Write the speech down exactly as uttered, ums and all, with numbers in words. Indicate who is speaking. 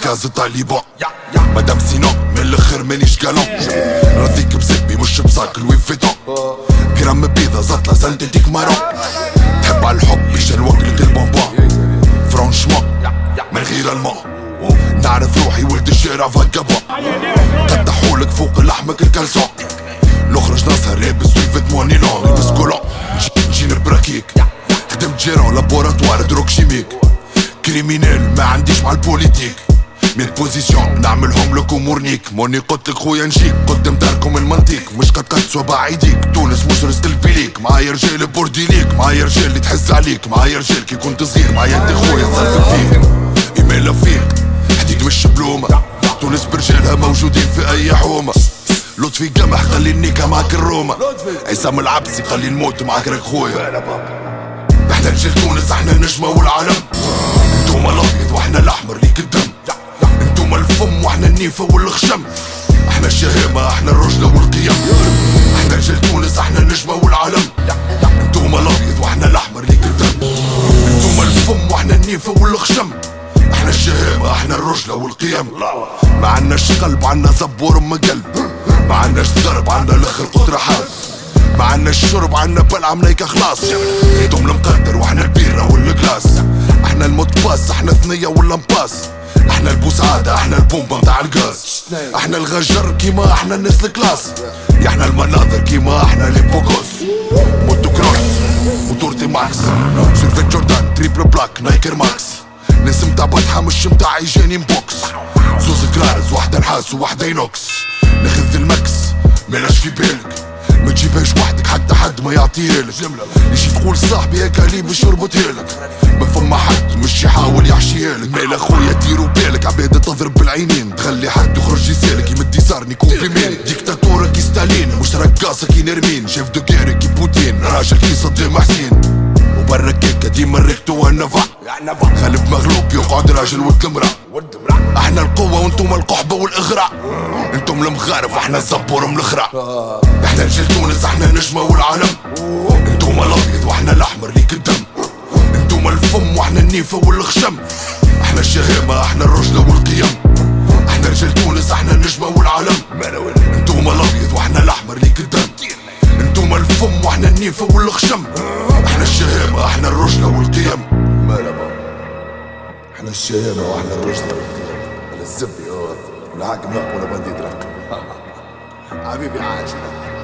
Speaker 1: كاز طالبان مدام سينو من الاخر مانيش كالون راضيك بزبي مش بصاك لوي فيتون كرام بيضة زطلة سنتيتيك مارون تحب على الحب مشان وكلة البونبون فرانشمون من غير الماء نعرف روحي ولد الشارع فاكابون قطحولك فوق لحمك الكالسون نخرج نسهر لابس سويفت موني لون لابس كولون نجي نبراكيك خدمت جيرون لابوراتوار دروك شيميك كريمينال ما عنديش مع البوليتيك ميت بوزيسيون نعملهم لكم مورنيك موني قلتلك خويا نجيك قدام داركم المنطيق مش قد قد صوبع ايديك تونس مش رزق البيليك معايا رجال بورديليك معايا رجال اللي تحز عليك معايا رجال كي كنت صغير معايا انت خويا صرت فيك ايميل فيك حديد مش بلومة تونس برجالها موجودين في اي حومة لطفي قمح خلي النيكا معاك الروما عصام العبسي خلي نموت معاك راك خويا احنا رجال تونس احنا النجمة والعالم انتوما الابيض واحنا الاحمر ليك الدم انتوما الفم واحنا النيفة والخشم احنا الشهامة احنا الرجلة والقيم احنا رجال تونس احنا النجمة والعالم انتوما الابيض واحنا الاحمر ليك الدم انتوما الفم واحنا النيفة والخشم احنا الشهامة احنا الرجلة والقيم ما عناش قلب عنا زبور ام قلب ما عناش ضرب عنا الاخر قطر حال ما عناش شرب عنا بلعة منيكة خلاص انتم المقدر واحنا البيرة والكلاس احنا الموت باس احنا ثنية ولا مباس احنا البوسعادة احنا البومبا متاع الغاز احنا الغجر كيما احنا الناس الكلاس يا احنا المناظر كيما احنا لي بوكوس موتو كروس موتورتي ماكس سيرفيت جوردان تريبل بلاك نايكر ماكس ناس متاع بطحة مش متاع يجاني بوكس زوز كلارز واحدة نحاس وواحدة ينوكس ناخذ المكس ملاش في بالك ما تجيبهاش وحدك حتى حد ما يعطيهالك يجي تقول صاحبي هكا لي باش يربطهالك ما فما حد مش يحاول يحشيهالك مال اخويا ديروا بالك عباد تضرب بالعينين تخلي حد يخرج يسالك يمد يسارني يكون بيمين ديكتاتورة كي ستالين مش رقاصة كي نرمين شاف دوكاري كي بوتين راجل كي صدام حسين وبرا كيكا ديما الريكتو والنفع خلف مغلوب يقعد راجل ولد المرا احنا القوة وانتم القحبة والاغراء انتم المغارب احنا الزبور من الاخرى احنا رجال تونس احنا النجمة والعالم انتم الابيض واحنا الاحمر ليك الدم انتم الفم واحنا النيفة والخشم احنا الشهامة احنا الرجلة والقيم احنا رجال تونس احنا النجمة والعالم انتم الابيض واحنا الاحمر ليك الدم انتم الفم واحنا النيفة والخشم احنا الشهامة احنا الرجلة والقيم احنا الشهامة واحنا الرجلة والقيم على الزبي الحاكم يحكم ولا بندي يدرك حبيبي عاش